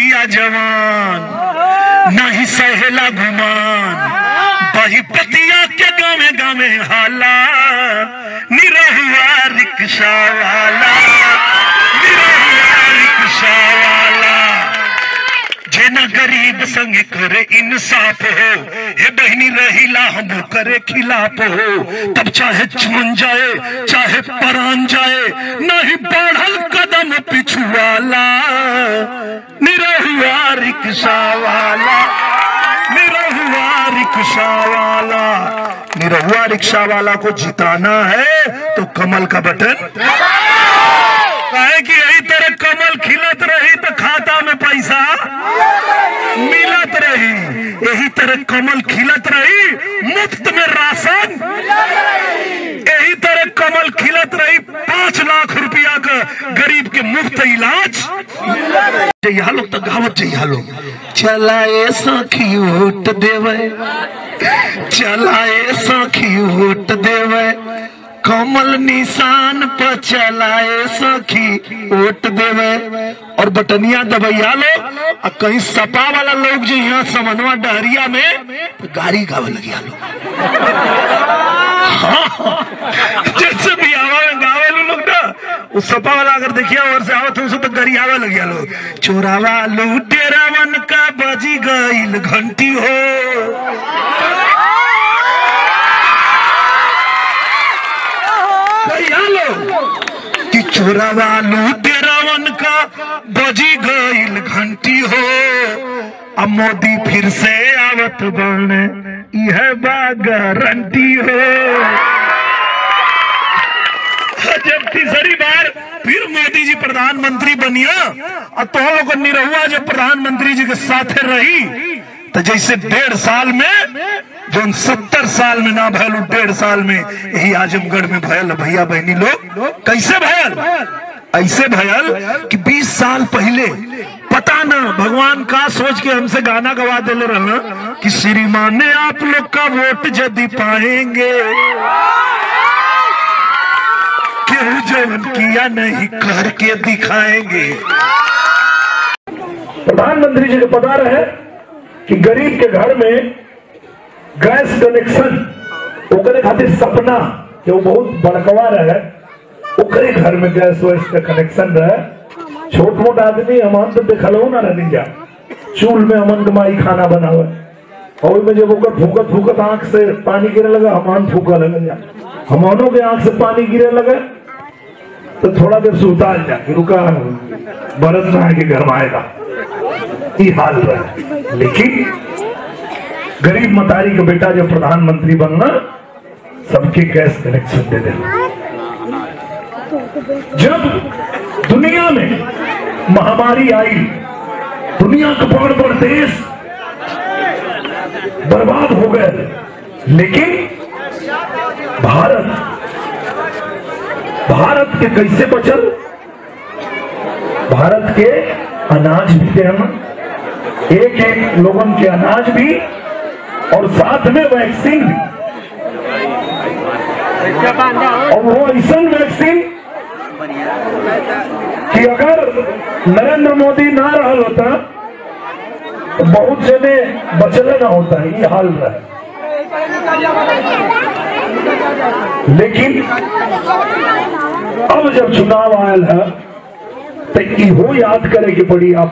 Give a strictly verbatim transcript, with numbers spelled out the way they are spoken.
बिया जवान, नहीं सहेला गुमान, बही पतिया के गावे गावे हाला, निरहुआ रिक्शा वाला, निरहुआ रिक्शा वाला। जेना गरीब संग करे इंसाफ हो, हे बहनी रहीला हम करे खिलाफ हो, तब चाहे चुन जाए चाहे परान जाए, नहीं बढ़ल कदम पिछुआला, निरहुआ रिक्शा वाला, निरहुआ रिक्शा वाला। निरहुआ रिक्शा वाला को जिताना है तो कमल का बटन, कहे कि यही तरह कमल खिलत रही तो खाता में पैसा मिलत रही, यही तरह कमल खिलत रही मुफ्त में राशन, यही तरह कमल खिलत रही पांच लाख रुपया का गरीब के मुफ्त इलाज। जइहा लोग तो गावत जइहा लोग, चलाए सखी वोट देवे, चलाए सखी वोट देवे, कमल निशान पर चलाए सखी वोट देवे। और बटनिया दबैया लोग, और कहीं सपा वाला लोग जो यहाँ समनवा डहरिया में तो गाड़ी गावे लगिया लोग, हाँ, जैसे भी आवा में गावे लोग ना, वो सपा वाला अगर देखिए और से आवत हो तो गरियावे लगिया लोग, चोरावा लुटेरावन का बजी गईल घंटी हो, कि चोरावा लुटेरावन का बजी गईल घंटी हो, अब मोदी फिर से आवत बने यह बा गारंटी हो। जब तीसरी बार फिर मोदी जी प्रधानमंत्री बनिया और तो लोग निरहुआ जो प्रधानमंत्री जी के साथ रही, तो जैसे डेढ़ साल में जो सत्तर साल में ना भयल, डेढ़ साल में यही आजमगढ़ में भयल। भैया बहनी लोग कैसे भयल? ऐसे भयल कि बीस साल पहले पता ना भगवान का सोच के हमसे गाना गवा देले रहना कि श्रीमान ने आप लोग का वोट यदि पाएंगे, क्यों जवन किया नहीं करके दिखाएंगे। प्रधानमंत्री जी को पता रहे कि गरीब के घर में गैस कनेक्शन ओकरे खातिर सपना जो बहुत बड़कवा रहे, ओकरे घर में गैस वैस का कनेक्शन रहे। छोट मोट आदमी अमन तो देखल हो ना रही जा, चूल में अमन कमाई खाना बनावे, और में जब ओकर फूकत फूकत आंख से पानी गिरे लगा, हमान फूका लगे जा, हमनों के आंख से पानी गिरे लगे तो थोड़ा देर सुताल जा कि रुका बरस ना के घर में आएगा, ये हाल रहा। लेकिन गरीब मतारी का बेटा जब प्रधानमंत्री बनना, सबके गैस कनेक्शन दे देना। जब दुनिया में महामारी आई, दुनिया के बड़ बड़ देश बर्बाद हो गए, लेकिन भारत भारत के कैसे बचल? भारत के अनाज भी देना, एक एक लोगों के अनाज भी, और साथ में वैक्सीन भी, और वो ऐसा वैक्सीन कि अगर नरेंद्र मोदी ना रहा होता तो बहुत जने बचले ना होता है, ये हाल रहा है। लेकिन अब जब चुनाव आयल है तो इहो याद करे कि बड़ी आप